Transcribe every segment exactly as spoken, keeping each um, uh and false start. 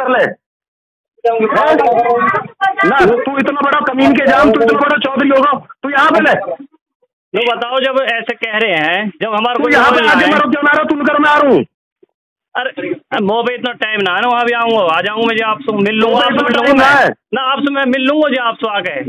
पहले ना, तू इतना बड़ा कमीन के जाम, तू इतना बड़ा चौधरी होगा, तू यहाँ पहले तो बताओ, जब ऐसे कह रहे हैं, जब हमारा तू यहाँ पे आके मरो क्यों ना रहा, तू कर मैं आ रहा हूँ। अरे मोह पे इतना टाइम ना है ना, वहाँ भी आऊंगा, आ जाऊंगा मैं, आपसे मिल लूंगा, आपसे मिल लूंगा मैं ना, आपसे मैं मिल लूंगा जी, आपसे आके।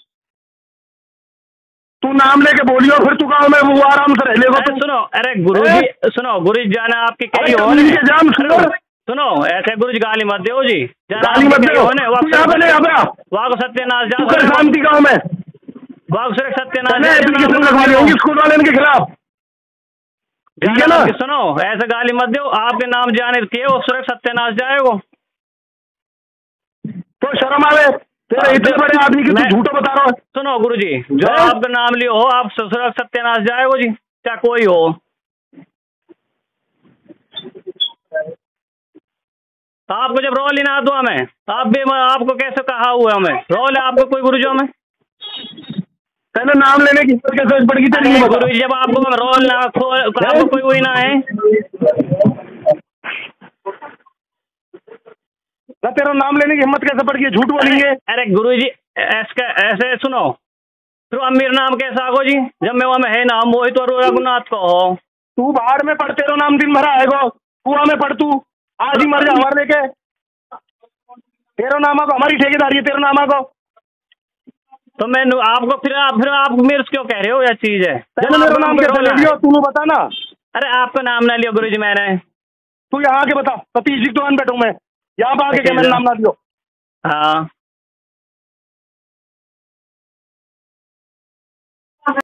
तू नाम लेके बोलियो, फिर तू कहा मैं वो आराम से रह लेगा। सुनो, अरे गुरु जी सुनो, गुरु जी जाना आपकी कही हो, सुनो ऐसे गुरु जी गाली मत दो जी, गाली मत दो, वहाँ को सत्यानाश जा, शांति गाँव में वहाँ को सिर्फ सत्यानाश एप्लीकेशन लगवानी होगी स्कूल वाले के खिलाफ, ठीक है ना। सुनो ऐसे गाली मत दो, आपके नाम जाने के वो सिर्फ सत्यानाश जाएगा, तो शर्म आवे तेरे इतने बड़े आदमी की, तू झूठो बता रहा है। सुनो गुरुजी, जो आपका नाम लियो हो, आप सिर्फ सत्यानाश जाएगा जी, चाहे कोई हो। आपको जब रोल ही ना दो हमें, आप भी आपको कैसे कहा हुआ हमें रोल है आपको कोई गुरुजी में, पहले नाम लेने की कैसे पड़ गई गुरुजी, जब आपको रोल ना आपको कोई वही ना है ना, तेरा नाम लेने की हिम्मत कैसे पड़ गई, झूठ बोलेंगे। अरे गुरुजी ऐसे ऐसे सुनो, तो अब मेरा नाम कैसा आगो जी, जब मैं वहाँ में है नाम वही तो रघुनाथ को हो। तू बाहर में पढ़, तेरा नाम दिन भरा आएगा, कुआ में पढ़, तू आज ही मर जा हमारे लेके, तेरा नाम आगो, हमारी ठेकेदारी है, तेरा नाम आगो। तो मैं आपको फिर आप फिर आप मेरे से क्यों कह रहे हो यह चीज है, मेरा नाम कैसे ले लियो, तू बता ना। अरे आपका नाम ना लियो गुरुजी मैंने, तू यहाँ के बता, सतीश जी दुकान बैठू मैं, यहाँ पे आके क्या मैंने नाम ना लियो। हाँ